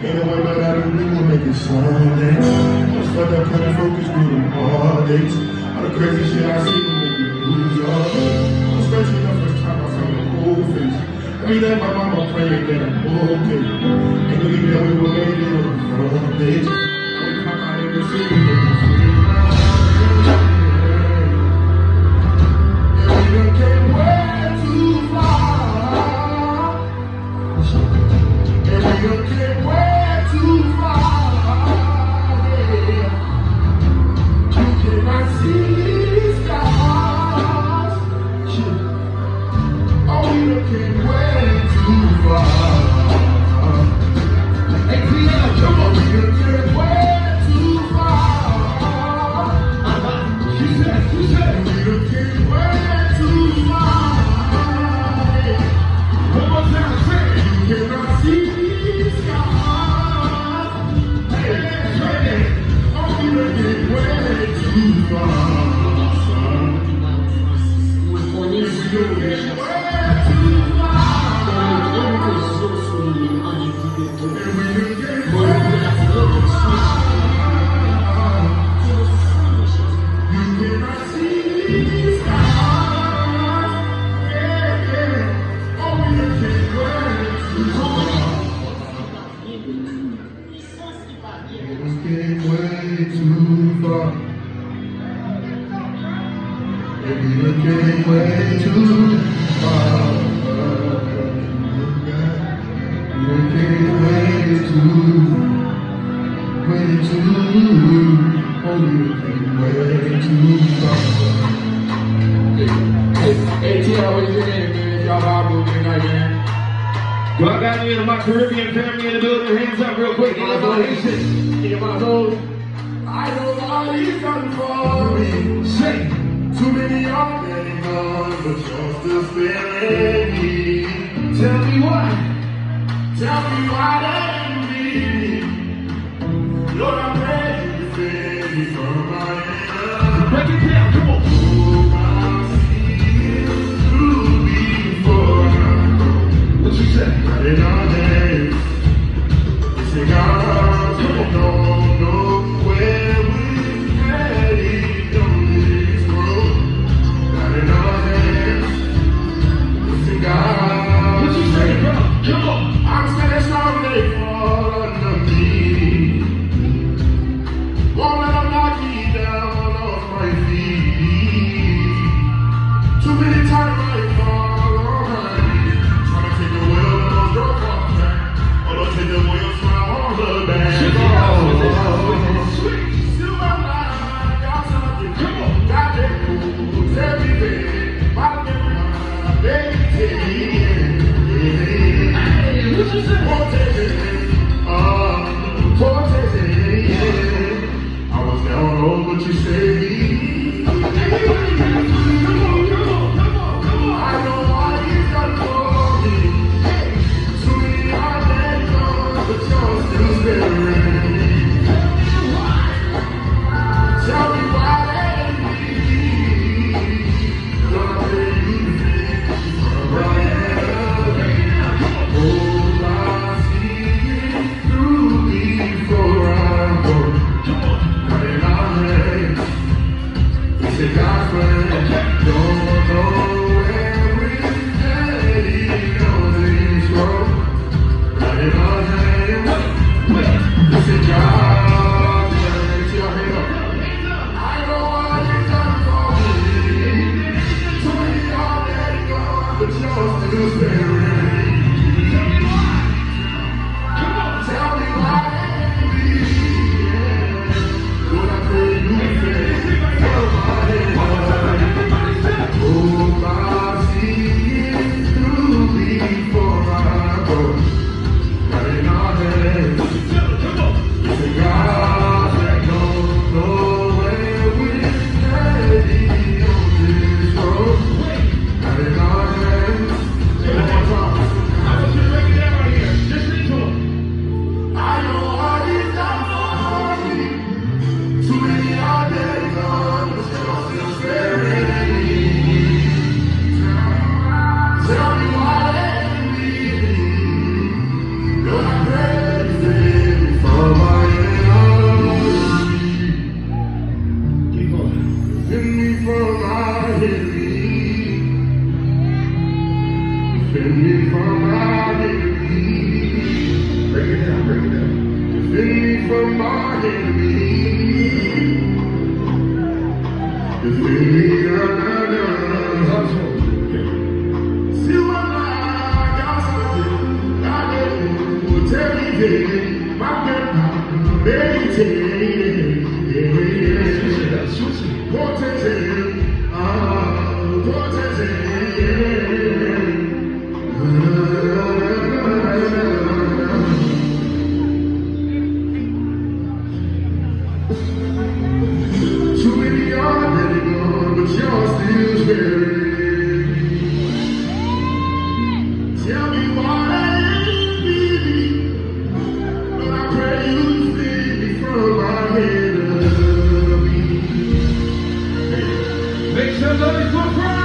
Ain't no way but I do, we will make it Sunday. Let's let that kind of focus through the heartaches. All the crazy shit I see will make you lose your head. Especially the first time I saw your whole face. Every day my mama praying that I'm okay. Ain't believe that we were made it on the front page. I would come out in the city and the free ride. And we done came way too far. And we done came way too far. Yeah. You cannot see stars. Oh, we done came way too far. Hey, Tia, come on, we done came way too far. She said, we done came way too far. Yeah. One more time, say it. You cannot see stars. Hey, say it. Oh, we done came way too far, son. We done came way too far. Hey, Tia, what you doing, man? Y'all vibe moving tonight, man. Do I got any of my Caribbean family in the building? Hands up real quick. I know all you've done for me. Say, too many are getting gone, but you're still sparing me. Tell me why that me. Lord, I'm ready to save you from my enemies. Break it down, come on. Oh, my sins through before I go. What you say? Got it on hands. You say, God, you don't know where we're headed on this road. Got it on hands. You say, God, what you say, bro? Come on. I'm standing strong, they fall under me. Won't let them knock me down off my feet. Too many times I fall on my knees. Trying to take the wheel of those drugs off track. Or don't take the wheels from on the back. Still my mind, got something. Come on. Got that cool, everything. My baby, what you say? I was down low, but you saved me. Come on. I know why you done for me. Too many are dead gone, but you're still sparing me. Tell me why they me. Don't I pay you to right. Before I go, got it on hands. from my enemies. Defend me, see what I got something. I will tell me that my grandpa meditated. Too many are letting go, but you're still sparing. Tell me why you believe, but I pray you see me from my enemy. Make some noise for Christ.